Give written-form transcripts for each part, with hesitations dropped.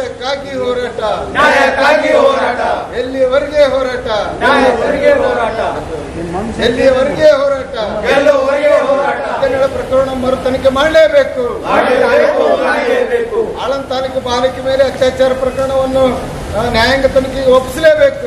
ನ್ಯಾಯಕ್ಕಾಗಿ ಹೋರಾಟ, ನ್ಯಾಯಕ್ಕಾಗಿ ಹೋರಾಟ, ಎಲ್ಲಿವರೆಗೆ ಹೋರಾಟ, ನ್ಯಾಯವರೆಗೆ ಹೋರಾಟ, ಎಲ್ಲಿವರೆಗೆ ಹೋರಾಟ, ಗೆಲ್ಲುವವರೆಗೆ ಹೋರಾಟ, ಜನಗಳ ಪ್ರಕರಣ ಮರು ತನಿಖೆ ಮಾಡಲೇಬೇಕು. ಮಾಡಲೇಬೇಕು. ಆಳಂದ ತಾಲೂಕು ಬಾಲಕಿ ಮೇಲೆ ಅತ್ಯಾಚಾರ ಪ್ರಕರಣವನ್ನು ನ್ಯಾಯಾಂಗ ತನಿಖೆಗೆ ಒಪ್ಪಿಸಲೇಬೇಕು.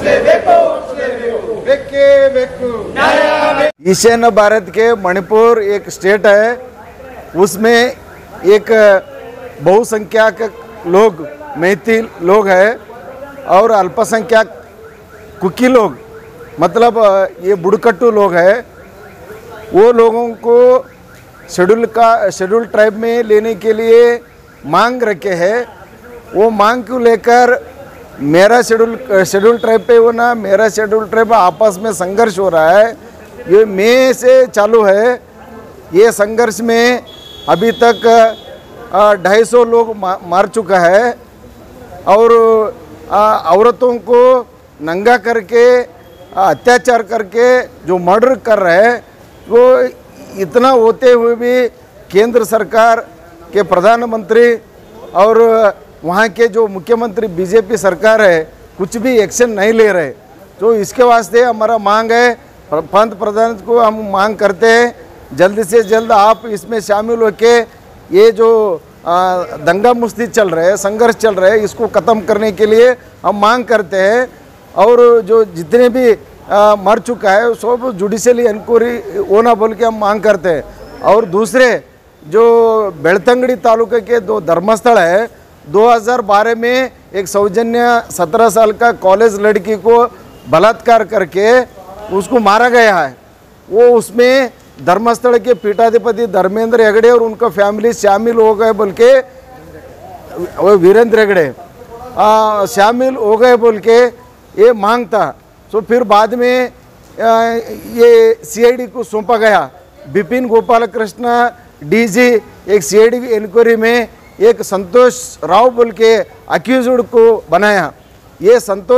ಬೇಕೇ ಬೇಕು. ईशान्य भारत के मणिपुर एक स्टेट है, उसमें एक बहुसंख्यक लोग मैथिल लोग हैं और अल्पसंख्यक कुकी लोग, मतलब ये बुड़कट्टू लोग हैं। वो लोगों को शेड्यूल ट्राइब में लेने के लिए मांग रखे हैं। वो मांग को लेकर मेरा शेड्यूल ट्राइब पे वो ना मेरा शेड्यूल ट्राइब आपस में संघर्ष हो रहा है। ये मई से चालू है। ये संघर्ष में अभी तक 250 लोग मार चुका है और औरतों को नंगा करके अत्याचार करके जो मर्डर कर रहे हैं, वो इतना होते हुए भी केंद्र सरकार के प्रधानमंत्री और वहाँ के जो मुख्यमंत्री बीजेपी सरकार है कुछ भी एक्शन नहीं ले रहे। तो इसके वास्ते हमारा मांग है, पंत प्रधान को हम मांग करते हैं जल्द से जल्द आप इसमें शामिल होके ये जो दंगा मुस्ती चल रहे हैं, संघर्ष चल रहे हैं, इसको ख़त्म करने के लिए हम मांग करते हैं। और जो जितने भी मर चुका है सब जुडिशली इंक्वायरी होना बोल के हम मांग करते हैं। और दूसरे जो बेलतंगड़ी तालुके के 2 धर्मस्थल है, 2012 में एक सौजन्य 17 साल का कॉलेज लड़की को बलात्कार करके उसको मारा गया है। वो उसमें धर्मस्थल के पीठाधिपति धर्मेंद्र हेगड़े और उनका फैमिली शामिल हो गए बोल के, वीरेंद्र हेगड़े शामिल हो गए बोल के ये मांग था। तो फिर बाद में ये सीआईडी को सौंपा गया। बिपिन गोपाल कृष्ण डीजी एक सीआईडी इंक्वायरी में एक संतोष राव बोल के अक्यूज्ड को बनाया। ये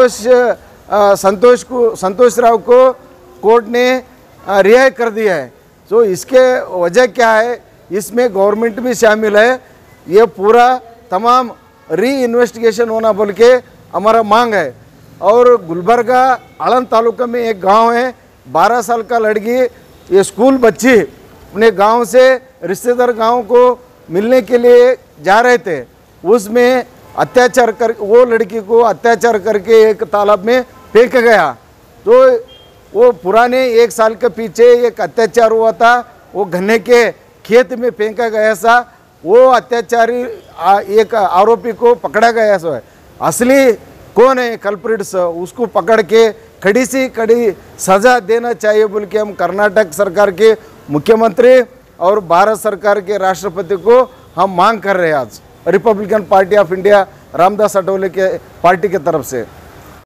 संतोष राव को कोर्ट ने रिहाई कर दिया है। तो इसके वजह क्या है, इसमें गवर्नमेंट भी शामिल है। ये पूरा तमाम री इन्वेस्टिगेशन होना बोल के हमारा मांग है। और गुलबर्गा आलम तालुका में एक गांव है, 12 साल का लड़की, ये स्कूल बच्ची अपने गांव से रिश्तेदार गांव को मिलने के लिए जा रहे थे, उसमें अत्याचार कर वो लड़की को अत्याचार करके एक तालाब में फेंक गया। तो वो पुराने 1 साल के पीछे एक अत्याचार हुआ था, वो गन्ने के खेत में फेंका गया था। वो अत्याचारी एक आरोपी को पकड़ा गया है। असली कौन है कल्प्रिट्स, उसको पकड़ के कड़ी से कड़ी सज़ा देना चाहिए बोल के हम कर्नाटक सरकार के मुख्यमंत्री और भारत सरकार के राष्ट्रपति को हम मांग कर रहे हैं आज Republican Party of India Ramdas Athawale के पार्टी के तरफ से।